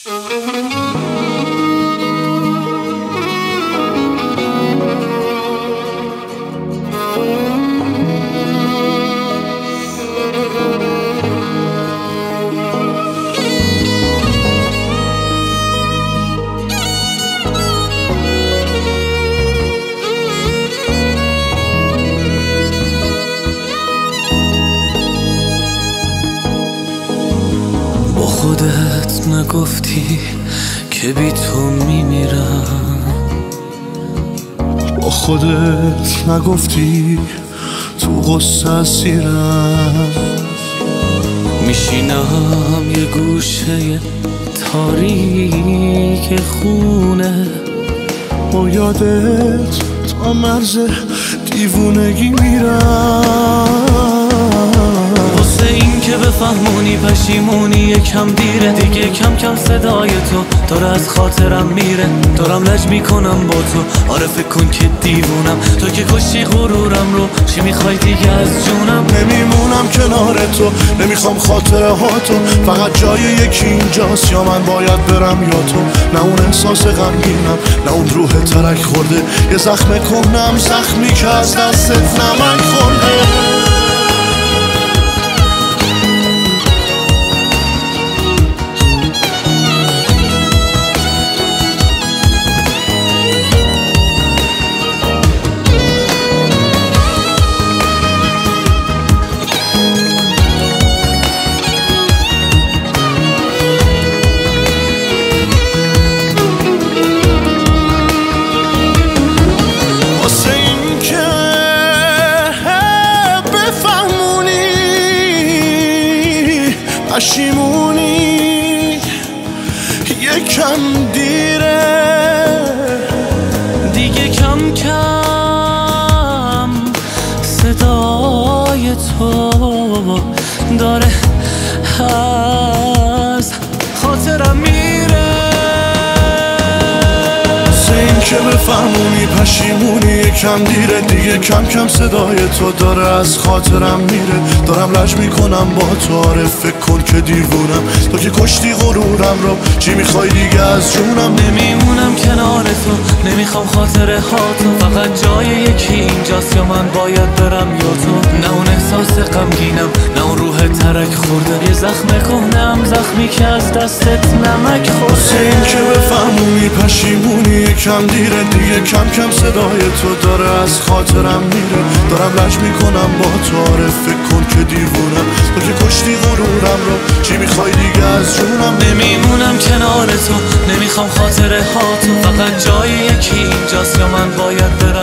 خودت نگفتی که بی تو میمیرم، با خودت نگفتی تو غصه اسیرم. میشینم یه گوشه تاریک خونه، با یادت تا مرز دیوونگی میرم. واسه این که بفهمونی پشیمونی یکم دیره دیگه، کم کم صدای تو داره از خاطرم میره. دارم لج میکنم با تو، آره فکر کن که دیوونم. تو که کشی غرورم رو، چی میخوای دیگه از جونم؟ نمیمونم کنار تو، نمیخوام خاطره ها تو، فقط جای یکی اینجاست، یا من باید برم یا تو. نه اون احساس غمگینم، نه اون روح ترک خورده، یه زخم کهنم، زخمی که از دستت نمک خورده. پشیمونی یکم دیره دیگه، کم کم صدای تو داره از خاطرم میره. این که بفهمونی پشیمونی یکم دیره دیگه، کم کم صدای تو داره از خاطرم میره. دارم لج میکنم با تو، آره فکر کن که دیوونم. تو که کشتی غرورم رو، چی میخوای دیگه از جونم؟ نمیمونم کنار تو، نمیخوام خاطره ها تو، فقط جای یکی اینجاست، یا من باید برم یا تو. نه اون احساس غمگینم، نه اون روح ترک خورده، یه زخم کهنم، زخمی که از دستت نمک خورده. این که بفهمونی پشیمونی یکم دیره دیگه، کم کم صدای تو داره از خاطرم میره. دارم لج میکنم با تو، آره فکر کن که دیوونم. تو که کشتی غرورم رو، چی میخوای دیگه از جونم؟ نمیمونم کنار تو، نمیخوام خاطره ها تو، فقط جای یکی اینجاست، یا من باید برم